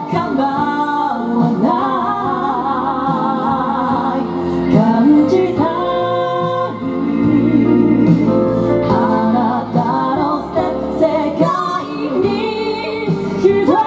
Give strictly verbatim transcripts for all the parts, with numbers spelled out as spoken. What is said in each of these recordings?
構わない感じたあなたのステップ世界に一つ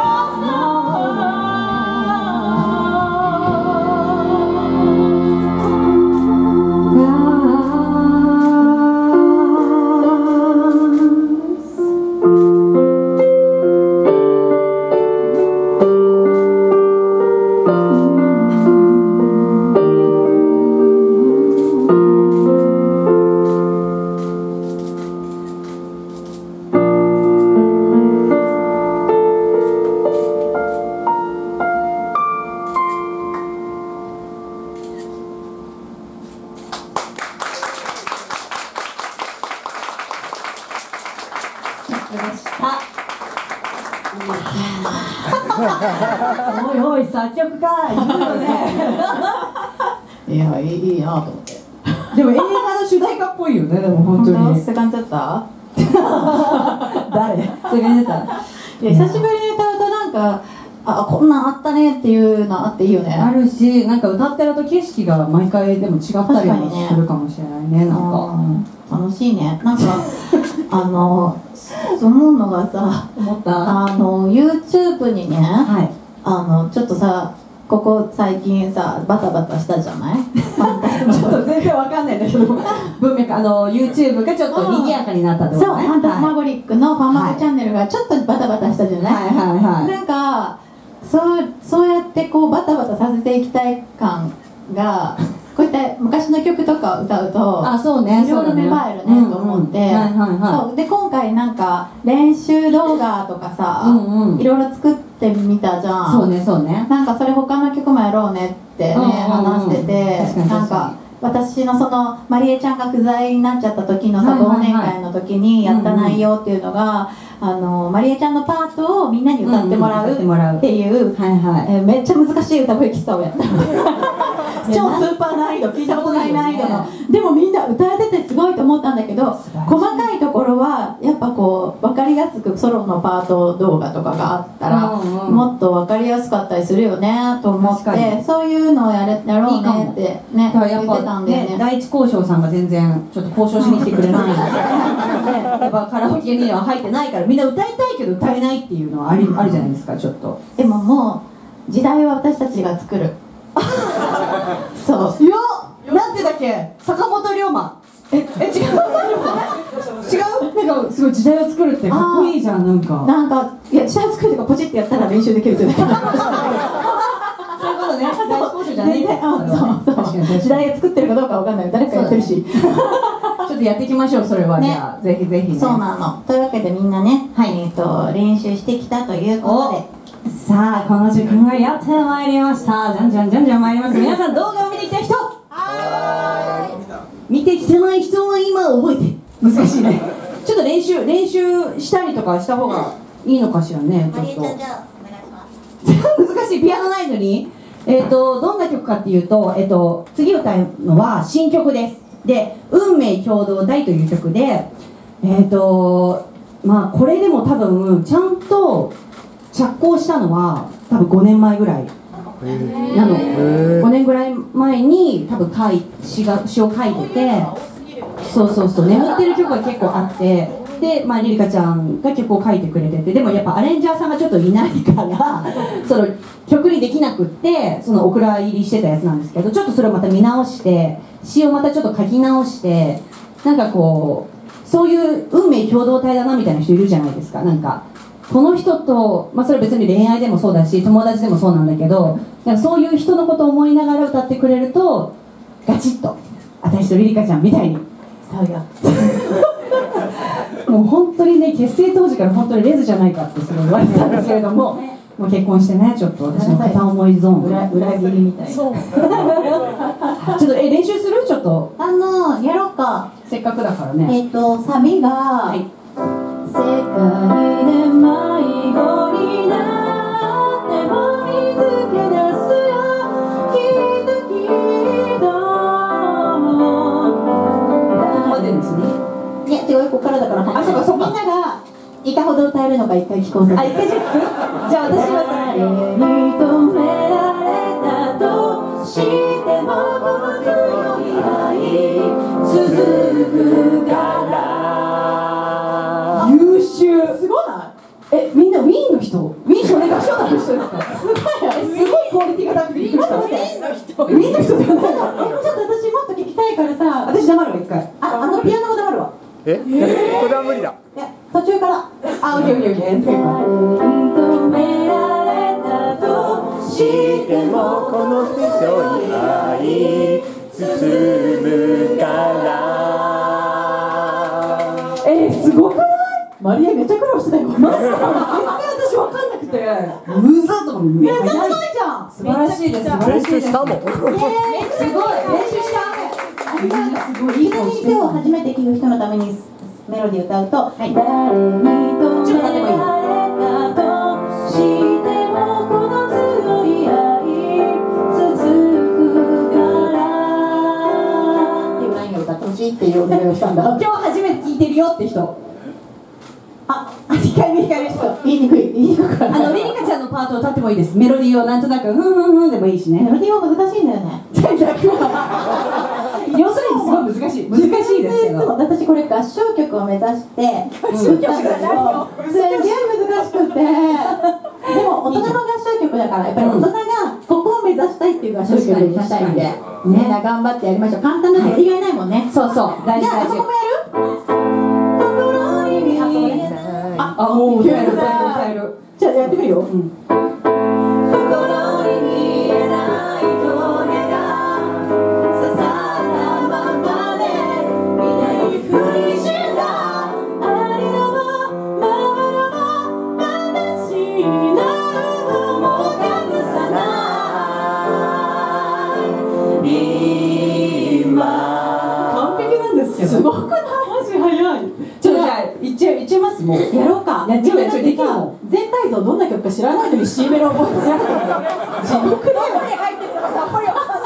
おいおい作曲家いるよねいや、いい、いいなと思って。 でも映画の主題歌っぽいよね。でも本当にセカンドだった？ 誰？セカンドだった？ いや、久しぶりに歌うとなんか、あ、こんなんあったねっていうのあっていいよね。 あるし、なんか歌ってると景色が毎回でも違ったりもするかもしれないね。なんか楽しいね。なんかあの思うのがさ、 思ったあの YouTube にね、 はい、 あのちょっとさ、ここ最近さバタバタしたじゃない？ちょっと全然わかんないんだけど、文脈あの YouTube がちょっと賑やかになったってことね。 そう、ファンタスマゴリックのファンマグチャンネルがちょっとバタバタしたじゃない？ はいはいはい。 なんかそうそうやってこうバタバタさせていきたい感が。こういった昔の曲とか歌うと、 あ、そうね、 いろいろ芽生えるねと思って、そうで今回なんか練習動画とかさ、いろいろ作ってみたじゃん。 そうねそうね。 なんかそれ他の曲もやろうねってね話してて、なんか私のそのまりえちゃんが不在になっちゃった時のさ忘年会の時にやった内容っていうのが、あのまりえちゃんのパートをみんなに歌ってもらうっていうめっちゃ難しい歌声喫茶をやった超スーパー難易度、聞いたことない難易度の、でもみんな歌えててすごいと思ったんだけど、細かいところはやっぱこう分かりやすくソロのパート動画とかがあったらもっと分かりやすかったりするよねと思って、そういうのをやれやろうねってね言ってたんでね。 第一交渉さんが全然ちょっと交渉しに来てくれないので、やっぱカラオケには入ってないから、みんな歌いたいけど歌えないっていうのはありあるじゃないですか。ちょっとでももう時代は私たちが作る。 そうよ、なんてだっけ、坂本龍馬。ええ違う違う、なんかすごい時代を作るってかっこいいじゃん。なんかなんかいや時代を作るとかポチってやったら練習できるってそういうことね。第一交渉じゃないね。 そうそう、時代を作ってるかどうかわかんない、誰かやってるし。ちょっとやっていきましょう、それは。じゃあぜひぜひね。 そうなの。というわけでみんなね、えっと練習してきたということで、 さあこの時間がやってまいりました。じゃんじゃんじゃんじゃん参ります。皆さん動画を見てきた人、はーい、見てきてない人は今覚えて。難しいね。ちょっと練習練習したりとかした方がいいのかしらね。ちょっと難しい、ピアノないのに。えっとどんな曲かっていうと、えっと次歌うのは新曲です。で「運命共同体」という曲で、えっとまあこれでも多分ちゃんと着工したのは多分ごねんまえぐらいなの。ごねんぐらい前に多分書い詩が詩を書いてて、そうそうそう、眠ってる曲が結構あって、で、まあ、リリカちゃんが曲を書いてくれてて、でもやっぱアレンジャーさんがちょっといないからその曲にできなくって、そのお蔵入りしてたやつなんですけど、ちょっとそれをまた見直して詩をまたちょっと書き直して、なんかこうそういう運命共同体だなみたいな人いるじゃないですか。なんかこの人と、まあ、それは別に恋愛でもそうだし友達でもそうなんだけど、なんかそういう人のことを思いながら歌ってくれるとガチッと私とリリカちゃんみたいに、 そうよもう本当にね、結成当時から本当にレズじゃないかってすごい言われてたんですけれども、もう結婚してね、ちょっと私の片思いゾーン裏裏切りみたいな。そうちょっとえ練習する？ちょっとあのやろうか、 せっかくだからね。 えっとサビが、はい、世界で迷子になっても見つけ出すよ、きっときっと。 ここまでですね。 いや違う、ここからだから。 あ、そうかそうか。 みんながいかほど歌えるのか一回聞こうと。 あ、一回じゃあじゃあ私は人ですか？ すごいよ、 すごいクオリティが高くてびっくりした。 メインの人メインの人じゃない。 ちょっと私もっと聞きたいからさ、 私黙るわ一回。 あ、あのピアノも黙るわ。 え、これは無理だ。 いや、途中から。 あ、オッケーオッケーオッケー。 認められたとしてもこの手と愛包むから。 えー、すごくない？ マリエめっちゃ苦労してたよ。 マジか。絶対私わかんなくて。むずっと思う。 めっちゃすごいじゃん。 素晴らしいです。素晴ら練しいです。 習したもん。 イエーイ、すごい。練習した。 みんなすごいいいちなみに顔してる。 今日初めて聞く人のためにメロディー歌うと、誰に認められたとしてもこの強い愛続くからっていうラインを歌ってほしいっていうお願いをしたんだ。 今日初めて聞いてるよって人。 あ、にかいめに聞いる人言いにくい、言いにくくあのリリカちゃんのパートを歌ってもいいです。メロディーをなんとなくふんふんふんでもいいしね。 メロディーも難しいんだよね。 要するにすごい難しい。難しいですけど。 私これ合唱曲を目指して歌ったんだけど、すげえ難しくて、でも大人の合唱曲だからやっぱり大人がここを目指したいっていう合唱曲にしたいんで、みんな頑張ってやりましょう。簡単なのやりがいないもんね。 そうそう。大じゃああ事大事。 そこもやる？心に見えあ、あもう歌える歌える歌える。 じゃあやってみるよ。 うん。 心に見えない棘が刺さったままで見ないふりしたありのままの私なのも隠さない今完璧なんですけど。 すごくない？ マジ早い。ちょっとじゃあいっちゃいっちゃいますもう。 やろうか。 やっちゃうやっちゃうできるもん。 全体像どんな曲か知らないのに C メロ覚えてなかった。地獄だよね。入ってるのがさっぱりわか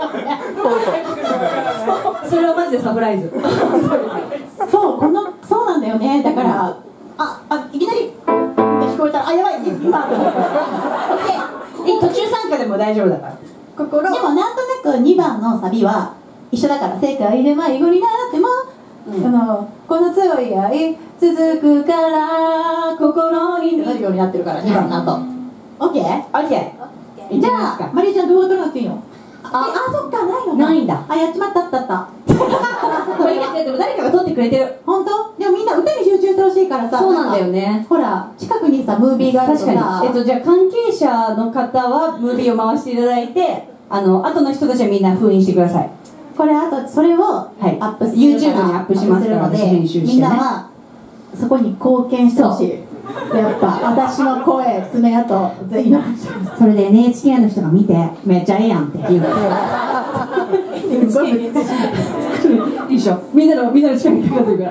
んない。 それはマジでサプライズ。 そう、この、そうなんだよね。だから、あ、あ、いきなり聞こえたら、あ、やばい、今。 え、途中参加でも大丈夫だから。心。 でもなんとなくにばんのサビは一緒だから、世界で迷子になっても、 うんこのこの強い愛続くから心にってなるようになってるからにばんの後。オッケー？ オッケー。 じゃあマリエちゃん動画撮らなくていいの？あ、あ、そっか、ないのか。 ないんだ。 あ、やっちまったったった。 これでも誰かが撮ってくれてる。 本当？でもみんな歌に集中してほしいからさ。 そうなんだよね。 ほら、近くにさ、ムービーがあると確さ。 かに。えっとじゃあ関係者の方はムービーを回していただいて、あの後の人たちはみんな封印してください。 これあとそれをアはいップする YouTube にアップしますからアップするので、 編集してねみんなはそこに貢献してほしい。やっぱ私の声、爪痕ぜひ残してください。 それで エヌエイチケー の人が見てめっちゃええやんって言う。 すごい難しい。 いいっしょ。みんなのみんなの力にかかってるから。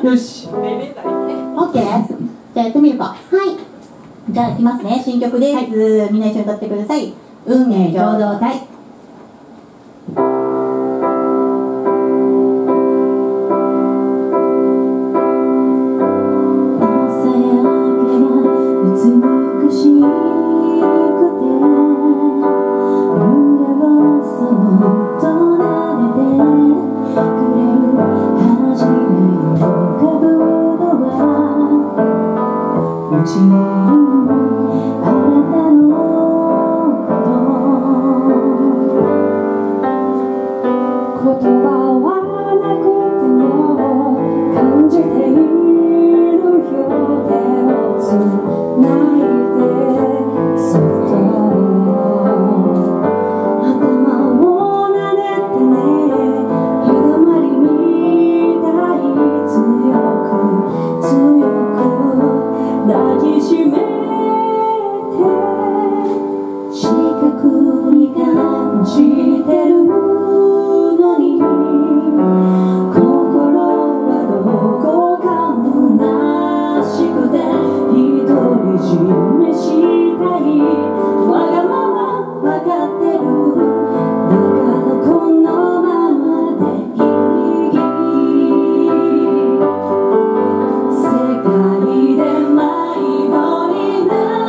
よし。 オッケー。じゃあやってみるか。はい。じゃあいきますね。新曲です。みんな一緒に歌ってください。運命共同体。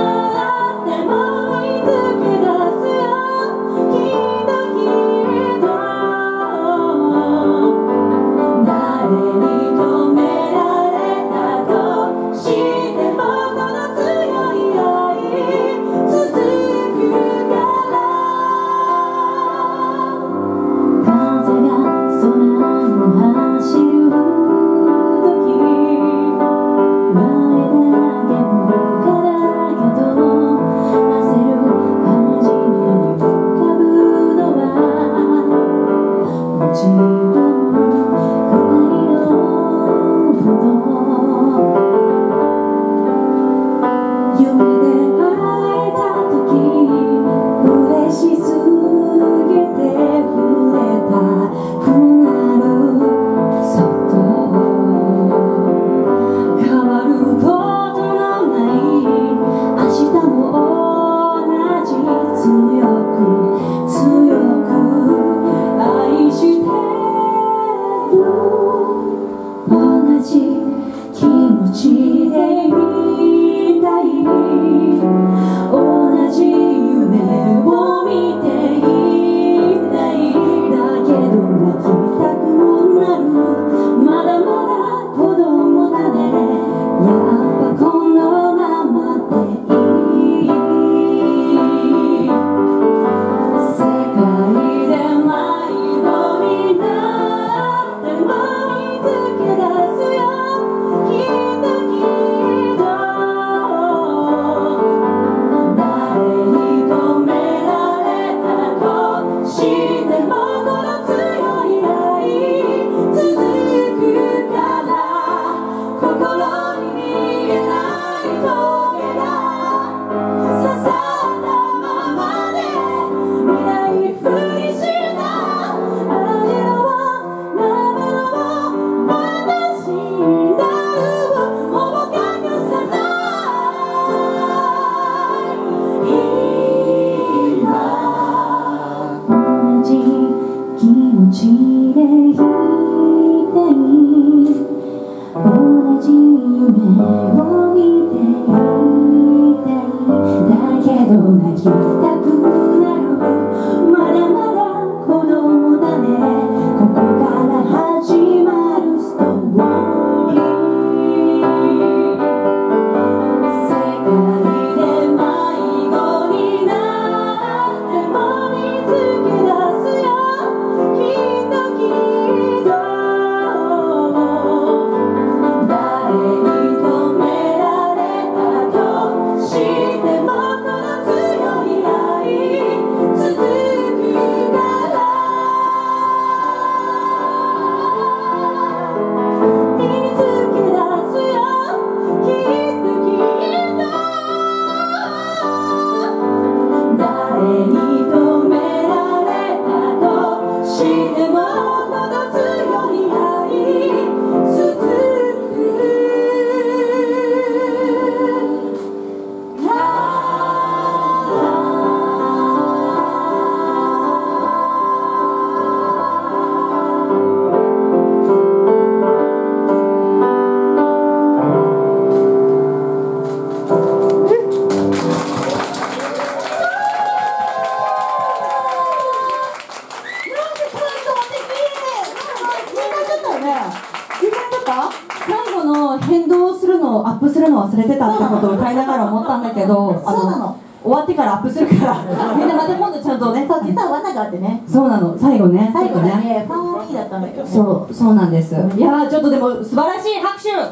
「 でいたい同じ夢を見ていたいだけど泣きたくなるまだまだ子供だねここから始まるストーリー世界で迷子になっても見つけ出すよきっときっと誰に止められたとしてもこの強い愛続くから見つけ出すよきっときっと誰に止められたとしてもこの強い愛続く最後の変動するのをアップするの忘れてたってことを歌いながら思ったんだけど、あそうなの終わってからアップするからみんなまた今度ちゃんとね、 そう実は罠があってねそうなの、最後ね、 最後ちょっとね、 ねファンミーだったんだけどねそうそうなんです。いやーちょっとでも素晴らしい拍手、 いいね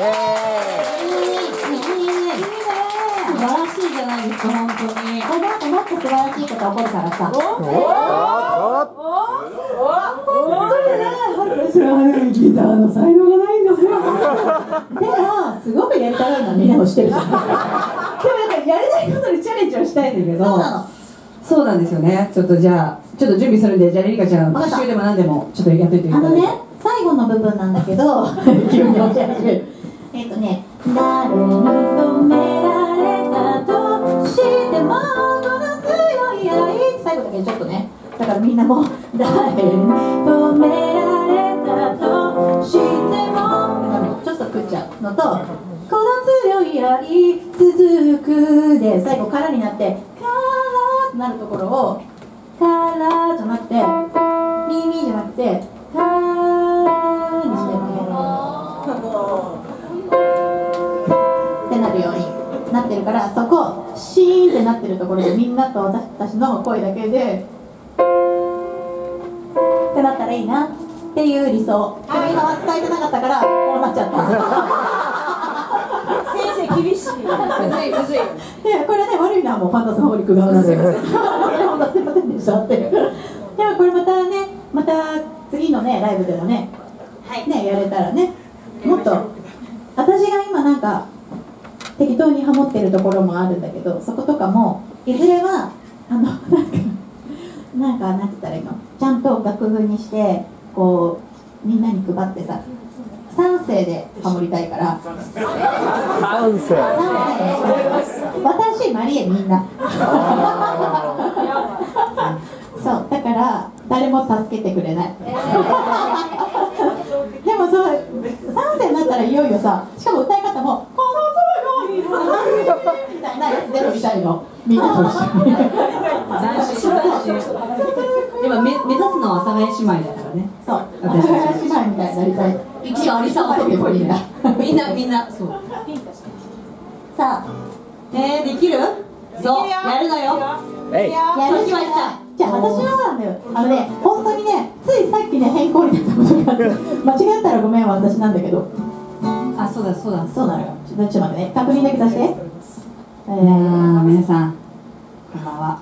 素晴らしいじゃないですか本当に。 この後もっと素晴らしいこと起こるからさ私はねギターの才能がないんですよ。 でもすごくやりたいのみんなもしてるじゃんでもやっぱりやれないことにチャレンジをしたいんだけど、 そうなのそうなんですよね。ちょっとじゃあちょっと準備するんで、じゃあリリカちゃんわかった復習でも何でもちょっとやっといていただいて。 あのね最後の部分なんだけど急に教え始めるえっとね誰に止められたとしてもこの強い愛最後だけちょっとねだからみんなも誰に止められたとしてもちょっと食っちゃうのとこの強い愛続くで最後からになってからってなるところをからじゃなくてミーミーじゃなくてからにしてるねってなるようになってるから、そこシーンってなってるところでみんなと私たちの声だけでってなったらいいなっていう理想。でも今は伝えてなかったからこうなっちゃった先生厳しい。むずいむずい。 でこれね悪いのはもうファンタスマホリック側なんですよ本当すいませんでしたっていう。でもこれまたねまた次のねライブでもね、はいねやれたらねもっと私が今なんか適当にハモってるところもあるんだけどそことかもいずれはあのなんかなんかなんて言ったらいいのちゃんと楽譜にしてこうみんなに配ってささん声でハモりたいから三世私マリエみんなそうだから誰も助けてくれないでもそうさん声になったらいよいよさしかも歌い方も「この声がいいわ」みたいなやつでもしたいのみんなと一緒に今目目指すのは阿佐ヶ谷姉妹だからね。 そう阿佐ヶ谷姉妹みたいになりたい一応ありさとみんなみんなみんなそう。 さあえー、できる？そうやるのよ。 えいやるしましたじゃあ私の方なんだよあのね本当にねついさっきね変更になったことがあって間違ったらごめん私なんだけどあそうだそうだそうなのよちょっと待ってね確認だけさせてえいやー皆さんこんばんは。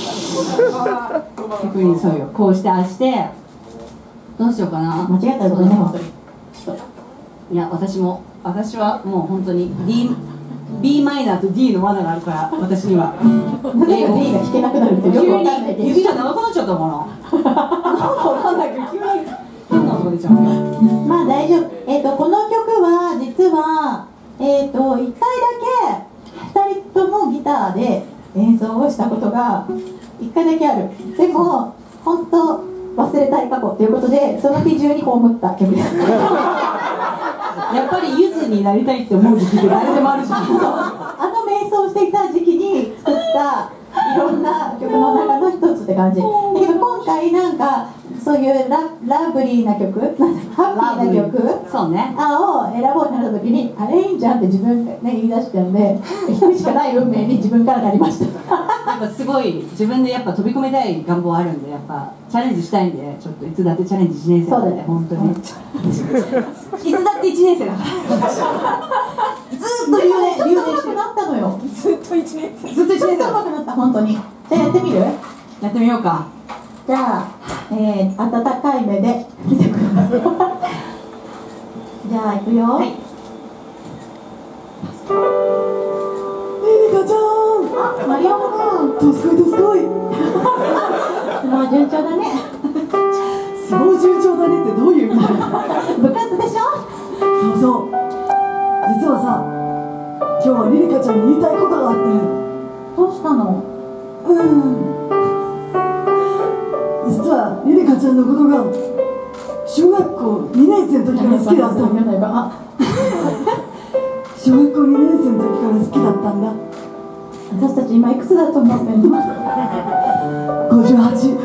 逆にそうよこうしてああしてどうしようかな。 間違ったらごめんね本当にちょっといや私も私はもう本当に D B マイナーと D の罠があるから私にはなぜか D が弾けなくなるってよく急わかんないけどに指が長くなっちゃったかななんかわかんないけど急に変な音が出ちゃう。 まあ大丈夫えっ、とこの曲は実はえっ、といっかいだけふたりともギターで演奏をしたことがいっかいだけある。でも本当忘れたい過去ということでその日中に葬った曲ですやっぱりゆずになりたいって思う時期って誰でもあるじゃん。 あの瞑想していた時期に作ったいろんな曲の中の一つって感じだけど今回なんかそういうララブリーな曲なんかハッピーな曲そうねあを選ぼうになった時にあれいいんじゃんって自分が、ね、言い出したんで弾くしかない運命に自分からなりましたやっぱすごい自分でやっぱ飛び込みたい願望あるんでやっぱチャレンジしたいんでちょっといつだってチャレンジいちねん生なんで本当にいつだっていちねん生だからずっと留年留年してるなったのよずっと一年生。 ずっといちねん生だ上手くなった本当にじゃあやってみるやってみようかじゃあ、えー、温かい目で見てくださいじゃあ行くよはいエリカちゃん。 あ、マリオン君どすこいどすこい。 相撲順調だね相撲順調だねってどういう意味だよ。 部活でしょそうそう。実はさ、今日はリリカちゃんに言いたいことがあって。 どうしたのうん。実はリリカちゃんのことが小学校にねん生の時から好きだったんだ。 あ小学校にねん生の時から好きだったんだ。 私たち今いくつだと思ってんのごじゅうはち。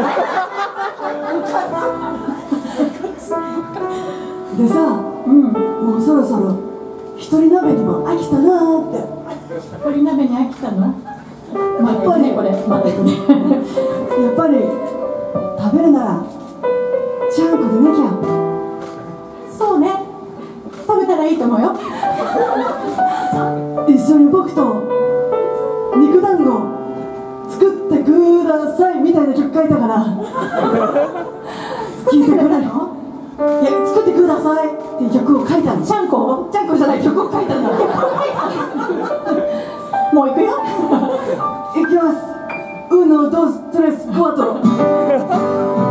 でさ、 うん、 もうそろそろ一人鍋にも飽きたなーって。 鶏鍋に飽きたのまやっぱりこれまだいくねやっぱり食べるならちゃんこでなきゃ。 そうね食べたらいいと思うよ一緒に僕と肉団子作ってくださいみたいな曲書いたから聞いてくれないの？いや作ってくださいっていう曲を書いたの。 ちゃんこちゃんこじゃない曲を書いたんだ。 もう行くよいきます。ウノドストレスクワトロ。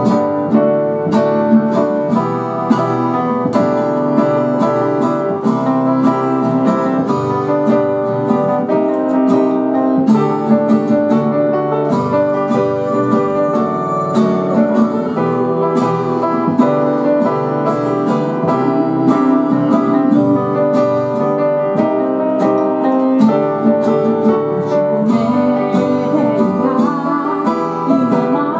今ま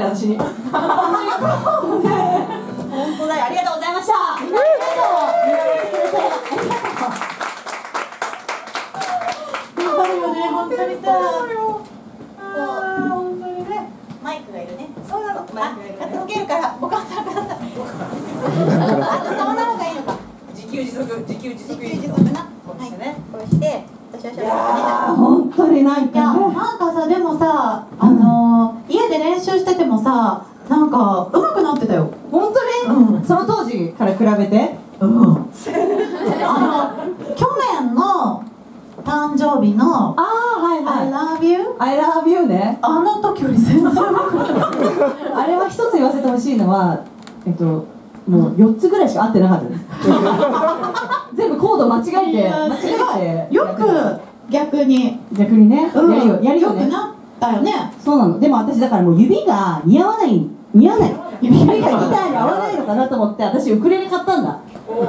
私に本当だよ、ありがとうございました。ありがとう。 頑張るよね、本当にさ。本当にね、マイクがいるね。そうなの。あ、片付けるからお母さんください。あと触らのがいいのか。 自給自足、自給自足。 自給自足な。 そうですね。 こうして、私はしゃべるね。 本当になんいや、 か。 なんかさ、でもさ、あの家で練習しててもさ、なんか上手くなってたよ。 本当に。 うん。 その当時から比べて。 うん。あの去年の誕生日のああ、はいは I い。 love you I love you ね。 あの時より全然上手くなった。 あれは一つ言わせてほしいのは、えっと、もうよっつぐらいしか合ってなかったです。全部コード間違えて、 いや間違えて。 よく逆に、 逆にね、 うん、 やるよ、やるよね。 よくなったよね。 そうなの。でも私だからもう指が似合わない、似合わない。指がギターに合わないのかなと思って、私ウクレレ買ったんだ。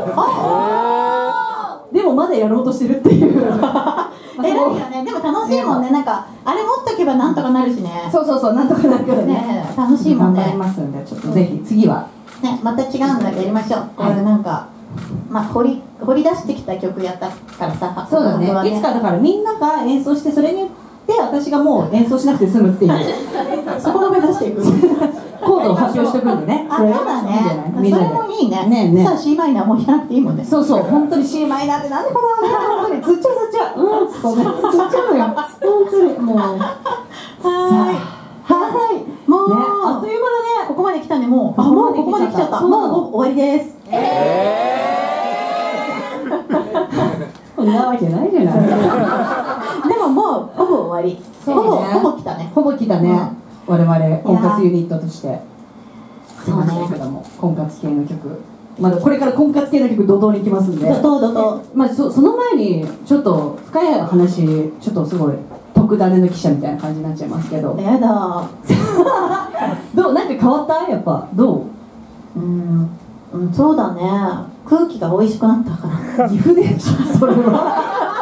あでもまだやろうとしてるっていう。 偉いよね。でも楽しいもんね。なんかあれ持っとけばなんとかなるしね。 そうそうそう、なんとかなるからね。 ね、楽しいもんね。 頑張りますんで、ちょっとぜひ次は。 ね、また違うのやりましょう。これなんか、まあ掘り掘り出してきた曲やったからさ。 そうだね。いつかだからみんなが演奏してそれによって私がもう演奏しなくて済むっていう。 そこを目指していく。 コードを発表しておくんでね。 あ、そうだね。それもいいね。 ねえねえ。 さあ C マイナーもう弾かなくていいもんね。 そうそう、本当に C マイナーってなんでこの本当につっちゃうつっちゃう。うん、そうね。つっちゃうのよ。本当にもう。 はーい。 はい。 もう、 ね、あっという間だね。 ここまで来たね、もう。あ、もうここまで来ちゃった。 そうなの。 もう終わりです。 そんなわけないじゃない。 でももうほぼ終わり。ほぼほぼ来たね。 ほぼ来たね。我々婚活ユニットとして。 そうね。 婚活系の曲。まだこれから婚活系の曲怒涛に行きますんで。 怒涛怒涛。 まあそその前にちょっと深谷の話ちょっとすごい特ダネの記者みたいな感じになっちゃいますけど。 やだ。 どうなんか変わったやっぱどう？ うん、うん、そうだね。空気が美味しくなったから。 岐阜でしょそれは。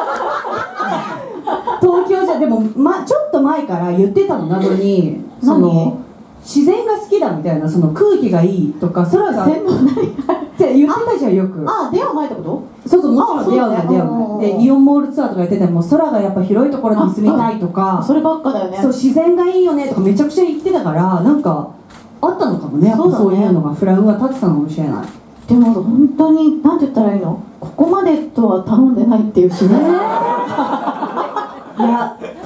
東京じゃでも、ま、ちょっと前から言ってたの謎にその自然が好きだみたいな、その空気がいいとか空が専門何って言ってたじゃんよく。 あ、出会う前ってこと？ そうそう、もちろん出会うね出会うね。でイオンモールツアーとかやってても空がやっぱ広いところに住みたいとか、 そればっかだよね。 そう自然がいいよねとかめちゃくちゃ言ってたから、なんかあったのかもね。やっぱそういうのがフラグが立ってたのかもしれない。 でも本当に何て言ったらいいの？ここまでとは頼んでないっていうしね。 いや